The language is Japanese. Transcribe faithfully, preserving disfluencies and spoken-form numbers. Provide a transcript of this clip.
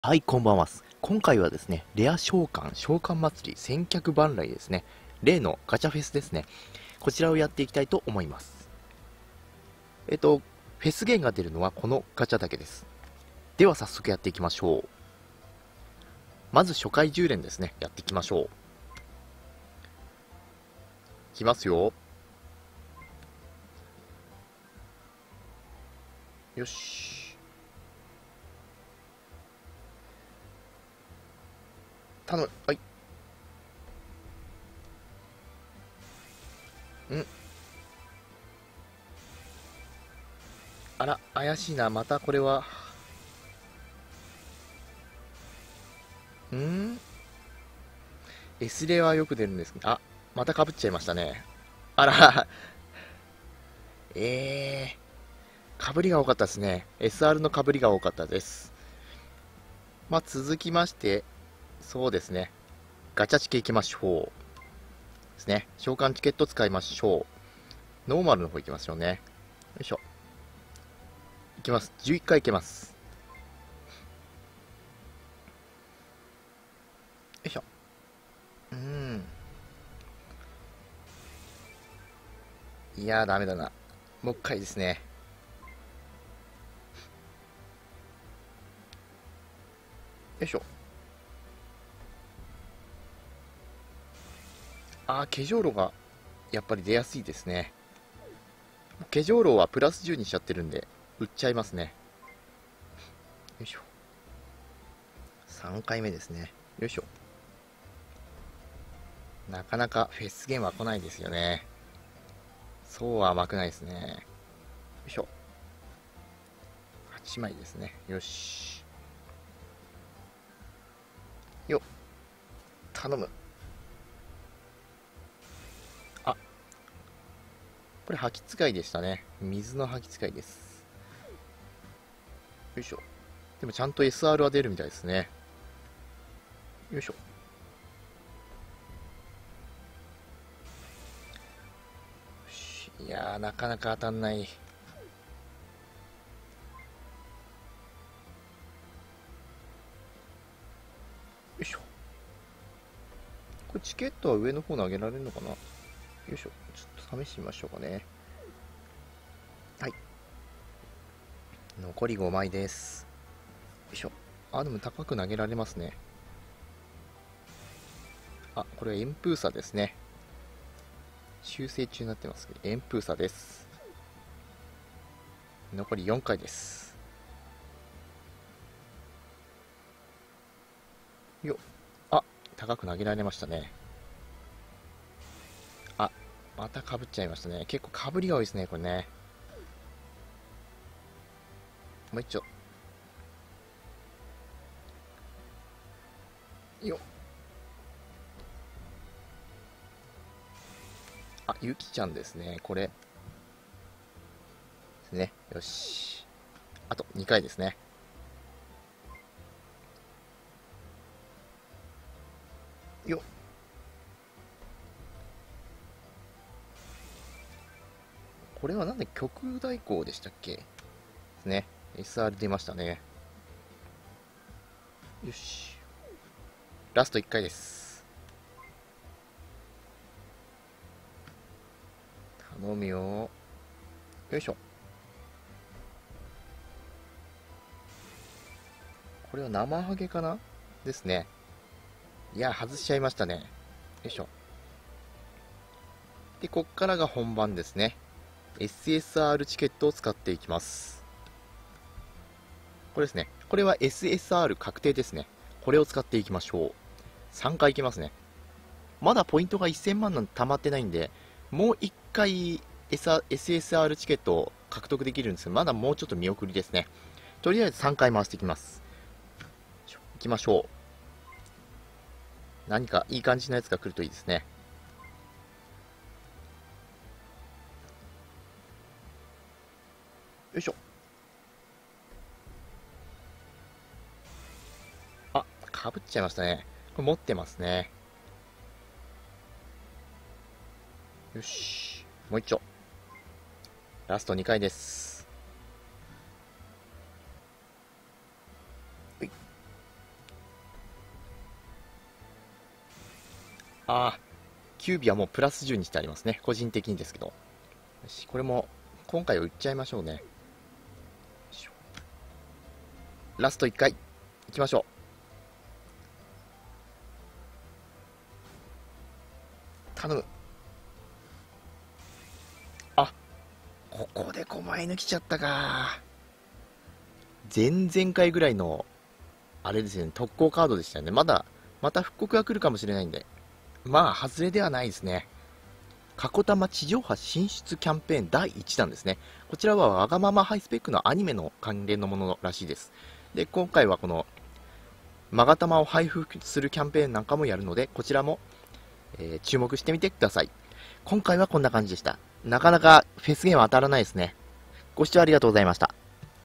はい、こんばんは。今回はですね、レア召喚、召喚祭り、千客万来ですね。例のガチャフェスですね。こちらをやっていきたいと思います。えっと、フェス源が出るのはこのガチャだけです。では早速やっていきましょう。まず初回じゅう連ですね。やっていきましょう。いきますよ。よし。頼む。はい。んあら、怪しいな。またこれは。んー ?S レはよく出るんですけど、あ、また被っちゃいましたね。あら、えー。かぶりが多かったですね。エスアール のかぶりが多かったです。まあ、続きまして、そうですね。ガチャチケいきましょう。ですね。召喚チケット使いましょう。ノーマルの方いきましょうね。よいしょ。いきます。じゅういっかいいけます。よいしょ。うーん。いやー、ダメだな。もう一回ですね。よいしょ。あー、化粧炉がやっぱり出やすいですね。化粧炉はプラスじゅうにしちゃってるんで、売っちゃいますね。よいしょ。さんかいめですね。よいしょ。なかなかフェスゲームは来ないですよね。そうは甘くないですね。よいしょ。はちまいですね。よし。よっ。頼む。あ、これ、吐き使いでしたね。水の吐き使いです。よいしょ。でもちゃんと エスアール は出るみたいですね。よいしょ。いやー、なかなか当たんない。よいしょ。これチケットは上の方に上げられるのかな。よいしょ。ちょっと試してみましょうかね。はい。残りごまいです。よいしょ。あ、でも高く投げられますね。あ、これは円封鎖ですね。修正中になってますけど、円封鎖です。残りよんかいです。よっ。あ、高く投げられましたね。あ、またかぶっちゃいましたね。結構かぶりが多いですね、これね。もう一丁。よっ。あ、ゆきちゃんですね。これ。ですね。よし。あとにかいですね。よっ。これはなんで極大光でしたっけですね。エスアール 出ましたね。よし。ラストいっかいです。頼むよ。よいしょ。これは生ハゲかなですね。いや、外しちゃいましたね。よいしょ。で、こっからが本番ですね。エスエスアール チケットを使っていきます。これですね。これは エスエスアール 確定ですね。これを使っていきましょう。さんかいいきますね。まだポイントがせんまんなんて溜まってないんで、もういっかい エスエスアール チケットを獲得できるんですけど、まだもうちょっと見送りですね。とりあえずさんかい回していきます。いきましょう。何かいい感じのやつが来るといいですね。よいしょ。あ、かぶっちゃいましたね。これ持ってますね。よし。もう一丁。ラストにかいです。はい。 ああ、キュービはもうプラスじゅうにしてありますね。個人的にですけど。よし、これも今回は売っちゃいましょうね。ラストいっかい、いきましょう。頼む。あ、ここでごまい抜きちゃったか。前々回ぐらいの、あれですよね、特攻カードでしたよね。まだ、また復刻が来るかもしれないんで。まあ、外れではないですね。カコタマ地上波進出キャンペーンだいいちだんですね。こちらはわがままハイスペックのアニメの関連のものらしいです。で、今回はこの、マガタマを配布するキャンペーンなんかもやるので、こちらも、えー、注目してみてください。今回はこんな感じでした。なかなかフェスゲーム当たらないですね。ご視聴ありがとうございました。